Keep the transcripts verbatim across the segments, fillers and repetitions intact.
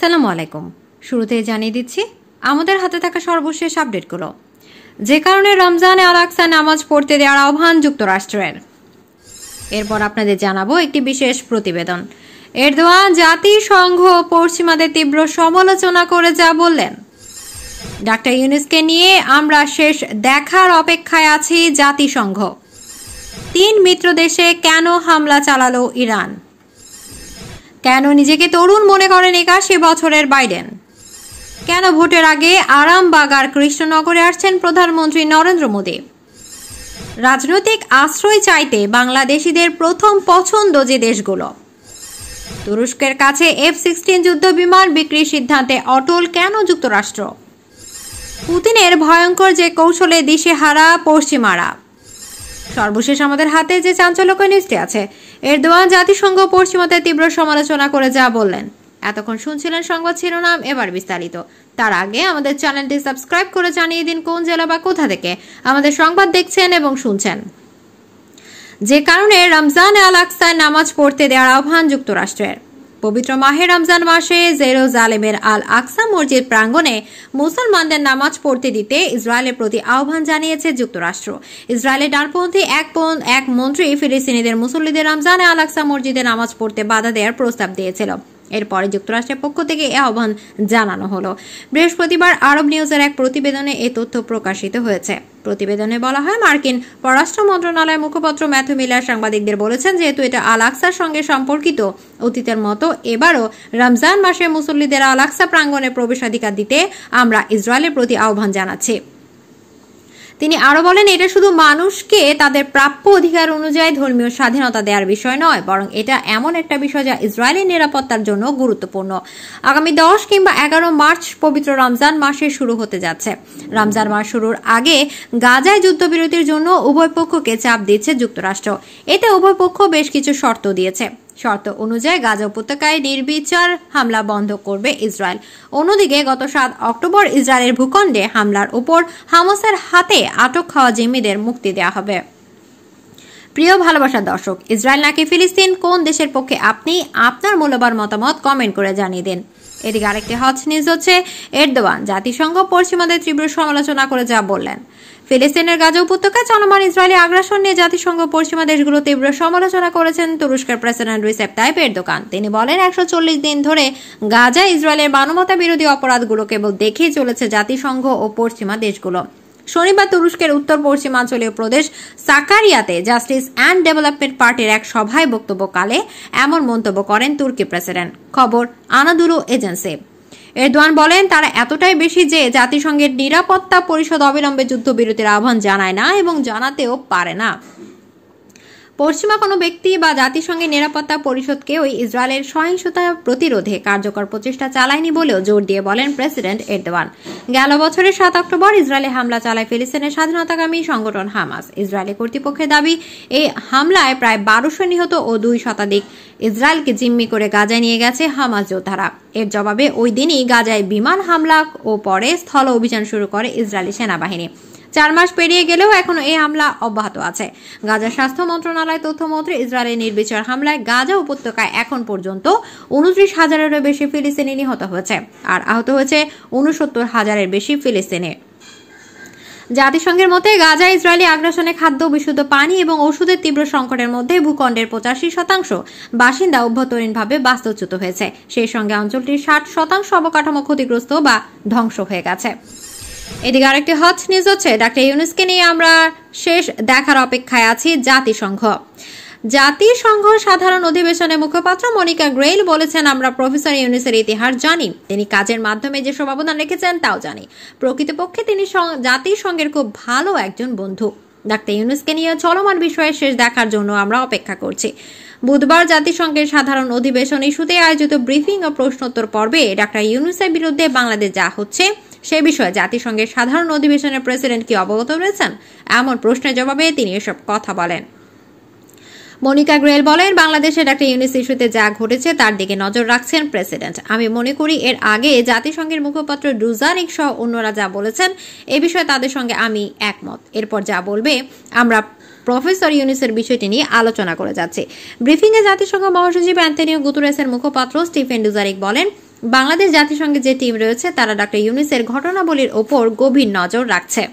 আসসালামু আলাইকুম। শুরুতে জানিয়ে দিচ্ছি আমাদের হাতে থাকা সর্বশেষ আপডেটগুলো। যে কারণে রমজানে আল আকসা নামাজ পড়তে দেওয়ার আহ্বান যুক্তরাষ্ট্রের। এরপর আপনাদের জানাবো একটি বিশেষ প্রতিবেদন। এরদোয়ান জাতিসংঘ পশ্চিমাদের তীব্র সমালোচনা করে যা বললেন। ডাক্তার ইউনুসকে নিয়ে আমরা শেষ দেখার অপেক্ষায় আছি জাতিসংঘ। তিন মিত্র দেশে কেন হামলা চালালো ইরান? কেন নিজেকে তরুণ মনে করেন একাশি বছরের বাইডেন? কেন ভোটের আগে আরামবাগ আর কৃষ্ণনগরে আসছেন প্রধানমন্ত্রী নরেন্দ্র মোদী? রাজনৈতিক আশ্রয় চাইতে বাংলাদেশিদের প্রথম পছন্দ যে দেশগুলো। তুরস্কের কাছে এফ সিক্সটিন যুদ্ধ বিমান বিক্রির সিদ্ধান্তে অটল কেন যুক্তরাষ্ট্র? পুতিনের ভয়ঙ্কর যে কৌশলে দিশেহারা পশ্চিমারা। সর্বশেষ আমাদের হাতে যে চাঞ্চল্যকর নিউজটি আছে, এরদোয়ান জাতিসংঘ পশ্চিমাদের তীব্র সমালোচনা করে যা বললেন। এতক্ষণ শুনছিলেন সংবাদ শিরোনাম, এবার বিস্তারিত। তার আগে আমাদের চ্যানেলটি সাবস্ক্রাইব করে জানিয়ে দিন কোন জেলা বা কোথা থেকে আমাদের সংবাদ দেখছেন এবং শুনছেন। যে কারণে রমজান আল আকসায় নামাজ পড়তে দেওয়ার আহ্বান যুক্তরাষ্ট্রের। পবিত্র মাহে রমজান মাসে জেরুজালেমের আল আকসা মসজিদ প্রাঙ্গণে মুসলমানদের নামাজ পড়তে দিতে ইসরায়েলের প্রতি আহ্বান জানিয়েছে যুক্তরাষ্ট্র। ইসরায়েলের ডানপন্থী এক এক মন্ত্রী ফিলিস্তিনিদের মুসল্লিদের রমজানে আল আকসা মসজিদে নামাজ পড়তে বাধা দেওয়ার প্রস্তাব দিয়েছিল। এরপরে যুক্তরাষ্ট্রের পক্ষ থেকে এ আহ্বান জানানো হলো। বৃহস্পতিবার আরব নিউজের এক প্রতিবেদনে এই তথ্য প্রকাশিত হয়েছে। প্রতিবেদনে বলা হয়, মার্কিন পররাষ্ট্র মন্ত্রণালয়ের মুখপাত্র ম্যাথু মিলার সাংবাদিকদের বলেছেন, যেহেতু এটা আল আকসার সঙ্গে সম্পর্কিত, অতীতের মতো এবারও রমজান মাসে মুসল্লিদের আল আকসা প্রাঙ্গণে প্রবেশাধিকার দিতে আমরা ইসরায়েলের প্রতি আহ্বান জানাচ্ছি। তিনি আরো বলেন, এটা শুধু মানুষকে তাদের প্রাপ্য অধিকার অনুযায়ী ধর্মীয় স্বাধীনতা দেওয়ার বিষয় নয়, বরং এটা এমন একটা বিষয় যা ইসরায়েলের নিরাপত্তার জন্য গুরুত্বপূর্ণ। আগামী দশ কিংবা এগারো মার্চ পবিত্র রমজান মাসে শুরু হতে যাচ্ছে। রমজান মাস শুরুর আগে গাজায় যুদ্ধবিরতির জন্য উভয় পক্ষকে চাপ দিচ্ছে যুক্তরাষ্ট্র। এতে উভয় পক্ষ বেশ কিছু শর্ত দিয়েছে। শর্ত অনুযায়ী গাজা উপত্যকায় নির্বিচার হামলা বন্ধ করবে ইসরায়েল। অন্যদিকে গত সাত অক্টোবর ইসরায়েলের ভূখণ্ডে হামলার উপর হামাসের হাতে আটক খাওয়া জিম্মিদের মুক্তি দেওয়া হবে। প্রিয় ভালোবাসার দর্শক, ইসরায়েল নাকি ফিলিস্তিন, কোন দেশের পক্ষে আপনি? আপনার মূল্যবান মতামত কমেন্ট করে জানিয়ে দিন। এদিকে আরেকটি হট নিউজ হচ্ছে, এরদোয়ান জাতিসংঘ পশ্চিমাদের তীব্র সমালোচনা করে যা বললেন। ফিলিস্তিনের গাজা উপত্যকায় চলমান ইসরায়েলি আগ্রাসন নিয়ে জাতিসংঘ পশ্চিমা দেশগুলো তীব্র সমালোচনা করেছেন তুরস্কের প্রেসিডেন্ট রিসেপ তাইপ এরদোগান। তিনি বলেন, একশো চল্লিশ দিন ধরে গাজা ইসরায়েলের মানবতা বিরোধী অপরাধগুলো কেবল দেখেই চলেছে জাতিসংঘ ও পশ্চিমা দেশগুলো। শনিবার তুরস্কের উত্তর পশ্চিমাঞ্চলীয় প্রদেশ সাকারিয়াতে জাস্টিস অ্যান্ড ডেভেলপমেন্ট পার্টির এক সভায় বক্তব্যকালে এমন মন্তব্য করেন তুর্কি প্রেসিডেন্ট। খবর আনাদুলু এজেন্সি। এরদোয়ান বলেন, তারা এতটাই বেশি যে জাতিসংঘের নিরাপত্তা পরিষদ অবিলম্বে যুদ্ধবিরতির আহ্বান জানায় না এবং জানাতেও পারে না। পশ্চিমা কোনো ব্যক্তি বা জাতিসংঘের নিরাপত্তা পরিষদকে ওই ইসরায়েলের সহিংসতা প্রতিরোধে কার্যকর প্রচেষ্টা চালায়নি বলেও জোর দিয়ে বলেন প্রেসিডেন্ট এরদোয়ান। গেল বছরের সাত অক্টোবর ইসরায়েলে হামলা চালায় ফিলিস্তিনের স্বাধীনতাকামী সংগঠন হামাস। ইসরায়েলি কর্তৃপক্ষের দাবি, এই হামলায় প্রায় বারোশো নিহত ও দুই শতাধিক ইসরায়েলকে জিম্মি করে গাজায় নিয়ে গেছে হামাস যোদ্ধারা। এর জবাবে ওই দিনই গাজায় বিমান হামলা ও পরে স্থল অভিযান শুরু করে ইসরায়েলি সেনাবাহিনী। চার মাস পেরিয়ে গেলেও এখনো এই হামলা অব্যাহত আছে। গাজা স্বাস্থ্য মন্ত্রণালয় তথ্যমন্ত্রী, ইসরায়েলের নির্বিচার হামলায় গাজা উপত্যকায় এখন পর্যন্ত উনত্রিশ হাজারেরও বেশি ফিলিস্তিনি নিহত হয়েছে আর আহত হয়েছে উনসত্তর হাজারের বেশি ফিলিস্তিনি। জাতিসংঘের মতে গাজা ইসরায়েলি আগ্রাসনে খাদ্য, বিশুদ্ধ পানি এবং ওষুধের তীব্র সংকটের মধ্যে ভূখণ্ডের পঁচাশি শতাংশ বাসিন্দা অভ্যন্তরীণভাবে বাস্তুচ্যুত হয়েছে। সেই সঙ্গে অঞ্চলটির ষাট শতাংশ অবকাঠামো ক্ষতিগ্রস্ত বা ধ্বংস হয়ে গেছে। এদিকে আরেকটি হট নিউজ হচ্ছে, ডাক্তার ইউনুসকে নিয়ে আমরা শেষ দেখার অপেক্ষায় আছি জাতিসংঘ। জাতিসংঘ সাধারণ অধিবেশনে মুখপাত্র মনিকা গ্রেইল বলেছেন, আমরা প্রফেসর ইউনুসের ইতিহাস জানি, তিনি কাজের মাধ্যমে যেসব অবদান রেখেছেন তাও জানি। প্রকৃতপক্ষে তিনি জাতিসংঘের খুব ভালো একজন বন্ধু। ডাক্তার ইউনুসকে নিয়ে চলমান বিষয়ে শেষ দেখার জন্য আমরা অপেক্ষা করছি। বুধবার জাতিসংঘের সাধারণ অধিবেশন ইস্যুতে আয়োজিত ব্রিফিং ও প্রশ্নোত্তর পর্বে ডাক্তার ইউনুসের বিরুদ্ধে বাংলাদেশ যা হচ্ছে সে বিষয়ে জাতিসংঘের সাধারণ অধিবেশনের প্রেসিডেন্ট কি অবগত রয়েছেন? এমন প্রশ্নের জবাবে তিনি এসব কথা বলেন। মনিকা গ্রেল বলেন, বাংলাদেশে ডাক্তার ইউনুস ইস্যুতে যা ঘটেছে তার দিকে নজর রাখছেন প্রেসিডেন্ট। আমি মনে করি এর আগে জাতিসংঘের মুখপাত্র ডুজারিক সহ অন্যরা যা বলেছেন এ বিষয়ে তাদের সঙ্গে আমি একমত। এরপর যা বলবে আমরা প্রফেসর ইউনুসের বিষয়টি নিয়ে আলোচনা করে যাচ্ছে। ব্রিফিংয়ে জাতিসংঘ মহাসচিব অ্যান্টনিও গুতেরেসের মুখপাত্র স্টিফেন ডুজারিক বলেন, বাংলাদেশ জাতিসংঘে যে টিম রয়েছে তারা ডক্টর ইউনূসের ঘটনাবলীর ওপর গভীর নজর রাখছে।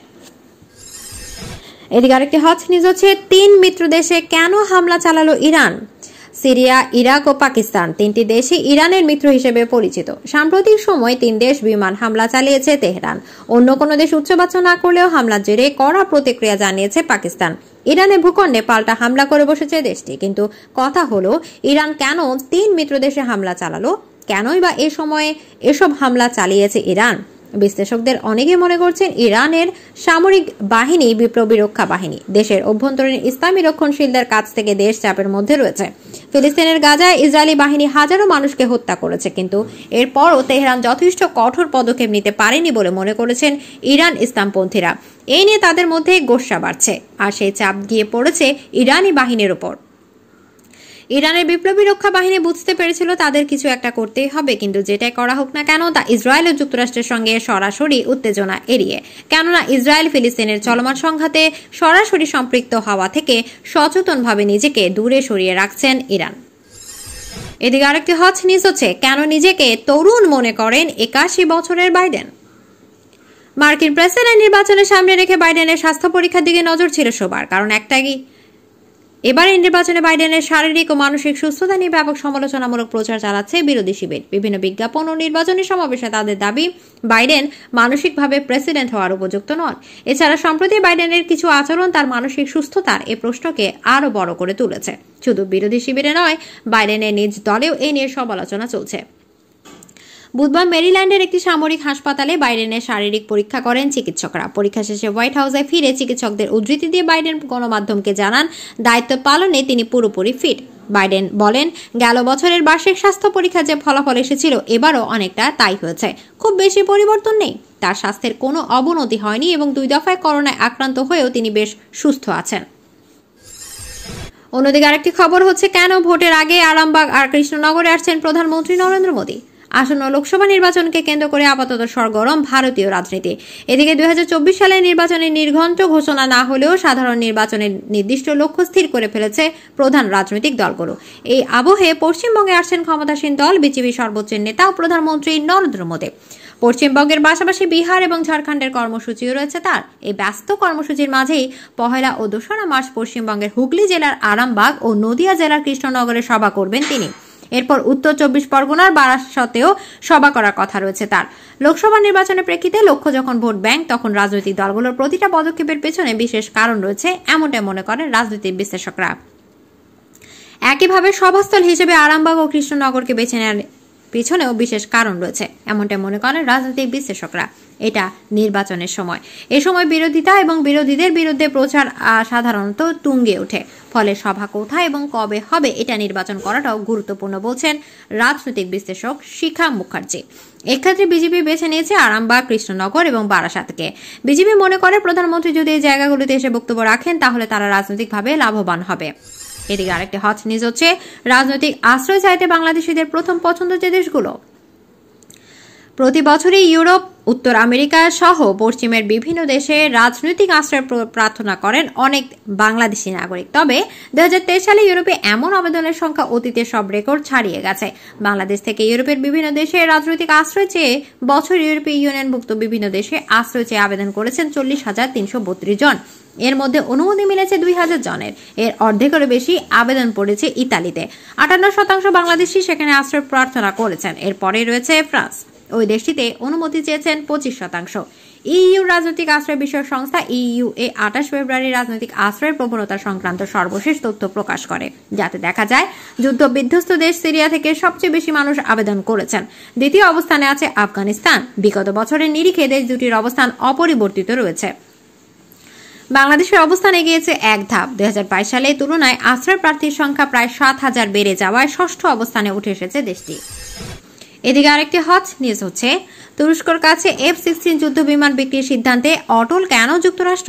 এদিকে আরেকটি হট নিউজ হচ্ছে, তিন মিত্র দেশে কেন হামলা চালালো ইরান? সিরিয়া, ইরাক ও পাকিস্তান তিনটি দেশই ইরানের মিত্র হিসেবে পরিচিত। সাম্প্রতিক সময় তিন দেশ বিমান হামলা চালিয়েছে তেহরান। অন্য কোনো দেশ উচ্চবাচ্য না করলেও হামলার জেরে কড়া প্রতিক্রিয়া জানিয়েছে পাকিস্তান। ইরানের ভূখণ্ডে পাল্টা হামলা করে বসেছে দেশটি। কিন্তু কথা হলো, ইরান কেন তিন মিত্র দেশে হামলা চালালো? কেনই বা এ সময়ে এসব হামলা চালিয়েছে ইরান? বিশ্লেষকদের অনেকে মনে করছেন ইরানের সামরিক বাহিনী বিপ্লবী রক্ষা বাহিনী, দেশের অভ্যন্তরীণ ইসলামী রক্ষণশীলদের কাছ থেকে দেশ চাপের মধ্যে রয়েছে। ফিলিস্তিনের গাজায় ইসরায়েলি বাহিনী হাজারো মানুষকে হত্যা করেছে, কিন্তু এরপরও তেহরান যথেষ্ট কঠোর পদক্ষেপ নিতে পারেনি বলে মনে করেছেন ইরান ইসলামপন্থীরা। এই নিয়ে তাদের মধ্যে গোস্বা বাড়ছে, আর সেই চাপ গিয়ে পড়েছে ইরানি বাহিনীর উপর। ইরানের বিপ্লবী রক্ষা বাহিনী বুঝতে পেরেছিল তাদের কিছু একটা করতেই হবে, কিন্তু যেটাই করা হোক না কেন তা ইসরায়েল ও যুক্তরাষ্ট্রের সঙ্গে সরাসরি উত্তেজনা এড়িয়ে। কেননা ইসরায়েল ফিলিস্তিনের চলমান সংঘাতে সরাসরি সম্পৃক্ত হওয়া থেকে সচেতনভাবে নিজেকে দূরে সরিয়ে রাখছেন ইরান। এদিকে আরেকটি হট নিউজ হচ্ছে, কেন নিজেকে তরুণ মনে করেন একাশি বছরের বাইডেন? মার্কিন প্রেসিডেন্ট নির্বাচনের সামনে রেখে বাইডেনের স্বাস্থ্য পরীক্ষার দিকে নজর ছিল সবার। কারণ একটাই, এবার এই নির্বাচনে বাইডেনের শারীরিক ও মানসিক সুস্থতা নিয়ে ব্যাপক সমালোচনামূলক প্রচার চালাচ্ছে বিরোধী শিবির। বিভিন্ন বিজ্ঞাপন ও নির্বাচনী সমাবেশে তাদের দাবি বাইডেন মানসিকভাবে প্রেসিডেন্ট হওয়ার উপযুক্ত নন। এছাড়া সম্প্রতি বাইডেনের কিছু আচরণ তার মানসিক সুস্থতার এ প্রশ্নকে আরও বড় করে তুলেছে। শুধু বিরোধী শিবিরে নয়, বাইডেনের নিজ দলেও এ নিয়ে সমালোচনা চলছে। বুধবার মেরিল্যান্ডের একটি সামরিক হাসপাতালে বাইডেনের শারীরিক পরীক্ষা করেন চিকিৎসকরা। পরীক্ষা শেষে হোয়াইট হাউসে ফিরে চিকিৎসকদের উদ্ধৃতি দিয়ে বাইডেন গণমাধ্যমকে জানান, দায়িত্ব পালনে তিনি পুরোপুরি ফিট। বাইডেন বলেন, গেল বছরের বার্ষিক স্বাস্থ্য পরীক্ষা যে ফলাফল এসেছিল এবারও অনেকটা তাই হয়েছে। খুব বেশি পরিবর্তন নেই। তার স্বাস্থ্যের কোনো অবনতি হয়নি এবং দুই দফায় করোনায় আক্রান্ত হয়েও তিনি বেশ সুস্থ আছেন। অন্যদিকে আরেকটি খবর হচ্ছে, কেন ভোটের আগে আরামবাগ আর কৃষ্ণনগরে আসছেন প্রধানমন্ত্রী নরেন্দ্র মোদী? আসন্ন লোকসভা নির্বাচনকে কেন্দ্র করে আপাতত সরগরম ভারতীয় রাজনীতি। এদিকে দুই হাজার চব্বিশ সালের নির্বাচনের নির্ঘণ্ট ঘোষণা না হলেও সাধারণ নির্বাচনের নির্দিষ্ট লক্ষ্য স্থির করে ফেলেছে প্রধান রাজনৈতিক দলগুলো। এই আবহে পশ্চিমবঙ্গে আসছেন ক্ষমতাসীন দল বিজেপি সর্বোচ্চ নেতা ও প্রধানমন্ত্রী নরেন্দ্র মোদী। পশ্চিমবঙ্গের পাশাপাশি বিহার এবং ঝাড়খণ্ডের কর্মসূচিও রয়েছে তার। এই ব্যস্ত কর্মসূচির মাঝেই পহেলা ও দোসরা মার্চ পশ্চিমবঙ্গের হুগলি জেলার আরামবাগ ও নদিয়া জেলার কৃষ্ণনগরে সভা করবেন তিনি। এরপর উত্তর চব্বিশ পরগনার বারাসতেও সভা করার কথা রয়েছে তার। লোকসভা নির্বাচনের প্রেক্ষিতে লক্ষ্য যখন ভোট ব্যাংক, তখন রাজনৈতিক দলগুলোর প্রতিটা পদক্ষেপের পেছনে বিশেষ কারণ রয়েছে, এমনটাই মনে করেন রাজনৈতিক বিশ্লেষকরা। একইভাবে সভাস্থল হিসেবে আরামবাগ ও কৃষ্ণনগরকে বেছে নেওয়ার পিছনেও বিশেষ কারণ রয়েছে, এমনটাই মনে করেন রাজনৈতিক বিশ্লেষকরা। এটা নির্বাচনের সময়, এ সময় বিরোধিতা এবং বিরোধীদের বিরুদ্ধে প্রচার সাধারণত তুঙ্গে ওঠে। ফলে সভা কোথায় এবং কবে হবে এটা নির্বাচন করাটাও গুরুত্বপূর্ণ বলছেন রাজনৈতিক বিশ্লেষক শিখা মুখার্জি। এক্ষেত্রে বিজেপি বেছে নিয়েছে আরামবাগ, কৃষ্ণনগর এবং বারাসাতকে। বিজেপি মনে করে প্রধানমন্ত্রী যদি এই জায়গাগুলিতে এসে বক্তব্য রাখেন তাহলে তারা রাজনৈতিকভাবে লাভবান হবে। এদিকে আরেকটি হট নিউজ হচ্ছে, রাজনৈতিক আশ্রয় চাইতে বাংলাদেশিদের প্রথম পছন্দ যে দেশগুলো। প্রতি বছরই ইউরোপ, উত্তর আমেরিকা সহ পশ্চিমের বিভিন্ন দেশে রাজনৈতিক আশ্রয় প্রার্থনা করেন অনেক বাংলাদেশি নাগরিক। তবে দুই হাজার তেইশ সালে ইউরোপে এমন আবেদনের সংখ্যা অতীতের সব রেকর্ড ছাড়িয়ে গেছে। বাংলাদেশ থেকে ইউরোপের বিভিন্ন দেশে রাজনৈতিক আশ্রয় চেয়ে বছর ইউরোপীয় ইউনিয়নভুক্ত বিভিন্ন দেশে আশ্রয় চেয়ে আবেদন করেছেন চল্লিশ হাজার তিনশো বত্রিশ জন। এর মধ্যে অনুমতি মিলেছে দুই হাজার জনের। এর অর্ধেকেরও বেশি আবেদন পড়েছে ইতালিতে। আটান্ন শতাংশ বাংলাদেশি সেখানে আশ্রয় প্রার্থনা করেছেন। এরপরে রয়েছে ফ্রান্স। ওই দেশটিতে অনুমতি চেয়েছেন পঁচিশ শতাংশ। ইইউ রাজনৈতিক আশ্রয় বিষয়ক সংস্থা ইইউ এ আঠাশ ফেব্রুয়ারি রাজনৈতিক আশ্রয়ের প্রবণতা সংক্রান্ত সর্বশেষ তথ্য প্রকাশ করে, যাতে দেখা যায় যুদ্ধ বিধ্বস্ত দেশ সিরিয়া থেকে সবচেয়ে বেশি মানুষ আবেদন করেছেন। দ্বিতীয় অবস্থানে আছে আফগানিস্তান। বিগত বছরের নিরিখে দেশ দুটির অবস্থান অপরিবর্তিত রয়েছে। বাংলাদেশের অবস্থান এগিয়েছে এক ধাপ। দুই হাজার বাইশ সালে তুলনায় আশ্রয় প্রার্থীর সংখ্যা প্রায় সাত হাজার বেড়ে যাওয়ায় ষষ্ঠ অবস্থানে উঠে এসেছে দেশটি। এদিকে আরেকটি হট নিউজ হচ্ছে, তুরস্কর কাছে এফ সিক্সটিন যুদ্ধ বিমান বিক্রির সিদ্ধান্তে অটল কেন যুক্তরাষ্ট্র?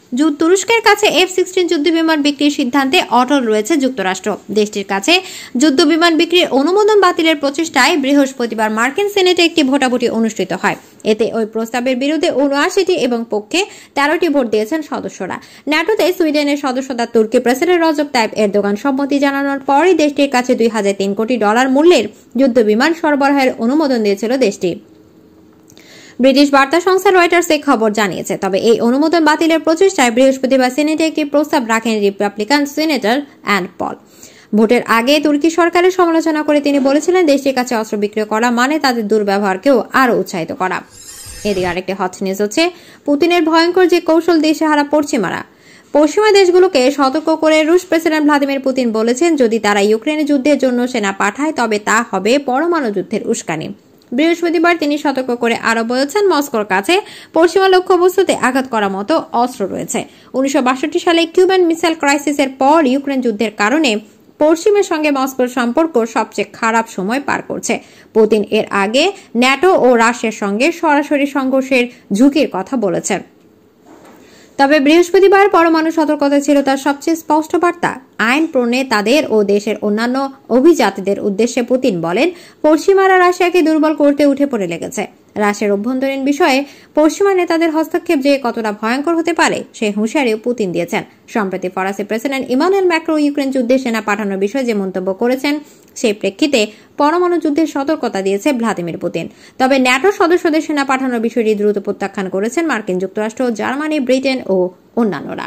তুরস্কের কাছে এফ সিক্সটিন যুদ্ধবিমান বিক্রির সিদ্ধান্তে অটল রয়েছে যুক্তরাষ্ট্র। দেশটির কাছে যুদ্ধবিমান বিক্রির অনুমোদন বাতিলের প্রচেষ্টায় বৃহস্পতিবার মার্কিন সিনেটে একটি ভোটাভুটি অনুষ্ঠিত হয়। এতে ওই প্রস্তাবের বিরুদ্ধে উনআশিটি এবং পক্ষে তেরোটি ভোট দিয়েছেন সদস্যরা। ন্যাটোতে সুইডেনের সদস্যতা তুর্কি প্রেসিডেন্ট রজব তাইপ এরদোগান সম্মতি জানানোর পরই দেশটির কাছে দুই হাজার তিন কোটি ডলার মূল্যের যুদ্ধবিমান সরবরাহের অনুমোদন দিয়েছিল দেশটি। ব্রিটিশ বার্তা সংস্থা রয়টার্স এই খবর জানিয়েছে। তবে এই অনুমোদন বাতিলের প্রচেষ্টায় বৃহস্পতিবার সিনেটে একটি প্রস্তাব রাখেন রিপাবলিকান সিনেটর অ্যান্ড পল। ভোটের আগে তুর্কি সরকারের সমালোচনা করে তিনি বলেছিলেন, দেশটির কাছে অস্ত্র বিক্রি করা মানে তাদের দুর্ব্যবহারকেও আরও উৎসাহিত করা। এদিকে আরেকটি হট নিউজ হচ্ছে, পুতিনের ভয়ঙ্কর যে কৌশল দেশে হারা পশ্চিমারা। পশ্চিমা দেশগুলোকে সতর্ক করে রুশ প্রেসিডেন্ট ভ্লাদিমির পুতিন বলেছেন, যদি তারা ইউক্রেনে যুদ্ধের জন্য সেনা পাঠায় তবে তা হবে পরমাণু যুদ্ধের উস্কানি। বৃহস্পতিবার তিনি সতর্ক করে আরো বলেছেন, মস্কোর কাছে পশ্চিমা লক্ষ্যবস্তুতে আঘাত করার মতো অস্ত্র রয়েছে। উনিশশো বাষট্টি সালে কিউবান মিসাইল ক্রাইসিসের পর ইউক্রেন যুদ্ধের কারণে পশ্চিমের সঙ্গে মস্কোর সম্পর্ক সবচেয়ে খারাপ সময় পার করছে। পুতিন এর আগে ন্যাটো ও রাশিয়ার সঙ্গে সরাসরি সংঘর্ষের ঝুঁকির কথা বলেছেন। তবে বৃহস্পতিবার পরমাণু সতর্কতা ছিল তার সবচেয়ে স্পষ্ট বার্তা। আইন প্রণে তাদের ও দেশের অন্যান্য অভিজাতদের উদ্দেশ্যে পুতিন বলেন, পশ্চিমারা রাশিয়াকে দুর্বল করতে উঠে পড়ে লেগেছে। রাশিয়ার অভ্যন্তরীণ বিষয়ে পশ্চিমা নেতাদের হস্তক্ষেপ যে কতটা ভয়ঙ্কর হতে পারে সে হুঁশিয়ারিও পুতিন দিয়েছেন। সম্প্রতি ফরাসি প্রেসিডেন্ট ইমানুয়েল ম্যাক্রো ইউক্রেন যুদ্ধে সেনা পাঠানোর বিষয়ে যে মন্তব্য করেছেন সেই প্রেক্ষিতে পরমাণু যুদ্ধের সতর্কতা দিয়েছে ভ্লাদিমির পুতিন। তবে ন্যাটো সদস্যদের সেনা পাঠানোর বিষয়টি দ্রুত প্রত্যাখ্যান করেছেন মার্কিন যুক্তরাষ্ট্র, জার্মানি, ব্রিটেন ও অন্যান্যরা।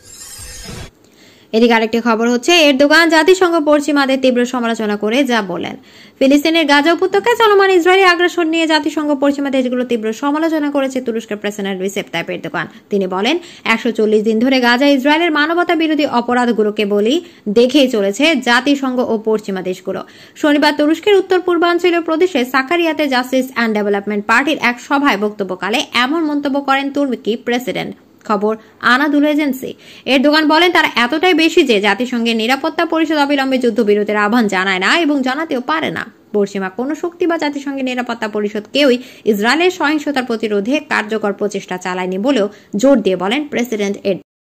এদিকে আরেকটি খবর হচ্ছে, এরদোগান জাতিসংঘ পশ্চিমাদের তীব্র সমালোচনা করে যা বলেন। ফিলিস্তিনের গাজা উপত্যকায় চলমান ইসরায়েলি আগ্রাসন নিয়ে জাতিসংঘ পশ্চিমা দেশগুলো তীব্র সমালোচনা করেছে তুরস্কের প্রেসিডেন্ট রিসেপ তাইপ এরদোগান। তিনি বলেন, একশো চল্লিশ দিন ধরে গাজা ইসরায়েলের মানবতা বিরোধী অপরাধগুলোকে বলি দেখেই চলেছে জাতিসংঘ ও পশ্চিমা দেশগুলো। শনিবার তুরস্কের উত্তর পূর্বাঞ্চলীয় প্রদেশে সাকারিয়াতে জাস্টিস অ্যান্ড ডেভেলপমেন্ট পার্টির এক সভায় বক্তব্যকালে এমন মন্তব্য করেন তুর্কি প্রেসিডেন্ট। খবর আনাদুল এজেন্সি। এরদোগান বলেন, তারা এতটাই বেশি যে জাতিসংঘের নিরাপত্তা পরিষদ অবিলম্বে যুদ্ধবিরতির আহ্বান জানায় না এবং জানাতেও পারে না। পশ্চিমা কোনো শক্তি বা জাতিসংঘের নিরাপত্তা পরিষদ কেউই ইসরায়েলের সহিংসতার প্রতিরোধে কার্যকর প্রচেষ্টা চালায়নি বলেও জোর দিয়ে বলেন প্রেসিডেন্ট এরদোগান।